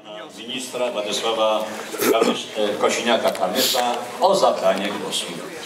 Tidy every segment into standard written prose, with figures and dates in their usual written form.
Pana ministra Władysława Kosiniaka-Kamysza o zabranie głosu.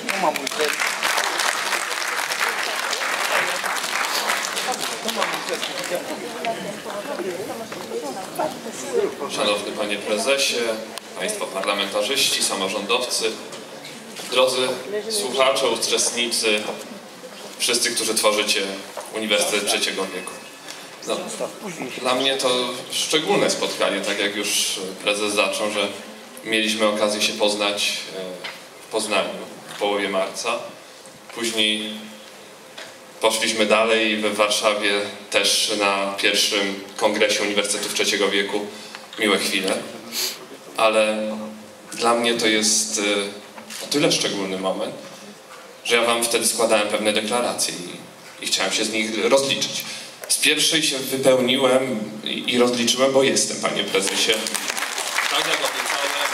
Szanowny Panie Prezesie, Państwo parlamentarzyści, samorządowcy, drodzy słuchacze, uczestnicy, wszyscy, którzy tworzycie Uniwersytet Trzeciego Wieku. No, dla mnie to szczególne spotkanie, tak jak już prezes zaczął, że mieliśmy okazję się poznać w Poznaniu w połowie marca. Później poszliśmy dalej w Warszawie też na pierwszym kongresie Uniwersytetów Trzeciego Wieku. Miłe chwile, ale dla mnie to jest o tyle szczególny moment, że ja wam wtedy składałem pewne deklaracje i chciałem się z nich rozliczyć. Z pierwszej się wypełniłem i rozliczyłem, bo jestem, panie prezesie. Tak jak obiecałem,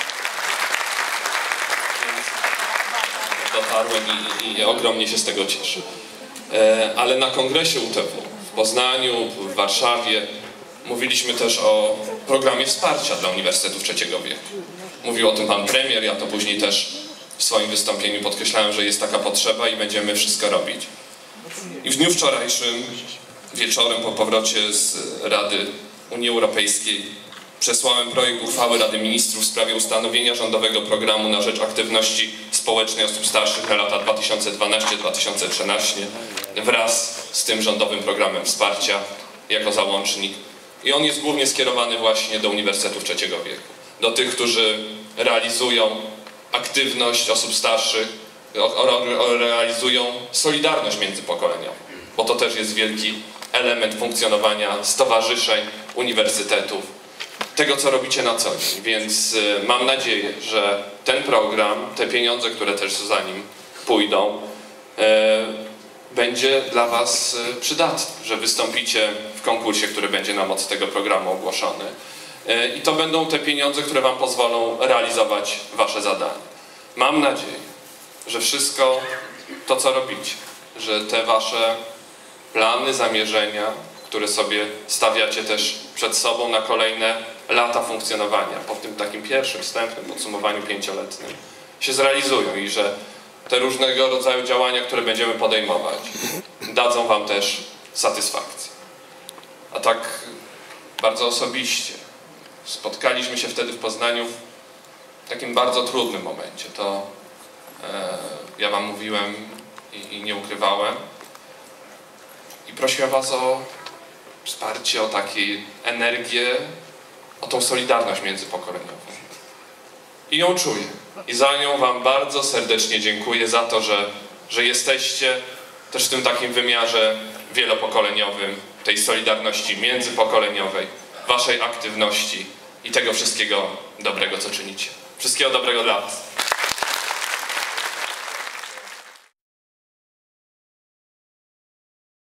dotarłem i ogromnie się z tego cieszę. Ale na kongresie UTW w Poznaniu, w Warszawie mówiliśmy też o programie wsparcia dla Uniwersytetów Trzeciego Wieku. Mówił o tym pan premier, ja to później też w swoim wystąpieniu podkreślałem, że jest taka potrzeba i będziemy wszystko robić. I w dniu wczorajszym, wieczorem po powrocie z Rady Unii Europejskiej, przesłałem projekt uchwały Rady Ministrów w sprawie ustanowienia rządowego programu na rzecz aktywności społecznej osób starszych na lata 2012-2013 wraz z tym rządowym programem wsparcia jako załącznik. I on jest głównie skierowany właśnie do Uniwersytetów Trzeciego Wieku. Do tych, którzy realizują aktywność osób starszych, realizują solidarność międzypokoleniową, bo to też jest wielki element funkcjonowania stowarzyszeń, uniwersytetów, tego, co robicie na co dzień. Więc mam nadzieję, że ten program, te pieniądze, które też za nim pójdą, będzie dla was przydatny, że wystąpicie w konkursie, który będzie na mocy tego programu ogłoszony. I to będą te pieniądze, które wam pozwolą realizować wasze zadania. Mam nadzieję, że wszystko to, co robicie, że te wasze plany, zamierzenia, które sobie stawiacie też przed sobą na kolejne lata funkcjonowania, po tym takim pierwszym, wstępnym podsumowaniu 5-letnim, się zrealizują i że te różnego rodzaju działania, które będziemy podejmować, dadzą wam też satysfakcję. A tak bardzo osobiście spotkaliśmy się wtedy w Poznaniu w takim bardzo trudnym momencie. To ja wam mówiłem i nie ukrywałem i prosiłem was o wsparcie, o taką energię, o tą solidarność międzypokoleniową. I ją czuję. I za nią wam bardzo serdecznie dziękuję, za to, że jesteście też w tym takim wymiarze wielopokoleniowym, tej solidarności międzypokoleniowej, waszej aktywności i tego wszystkiego dobrego, co czynicie. Wszystkiego dobrego dla was.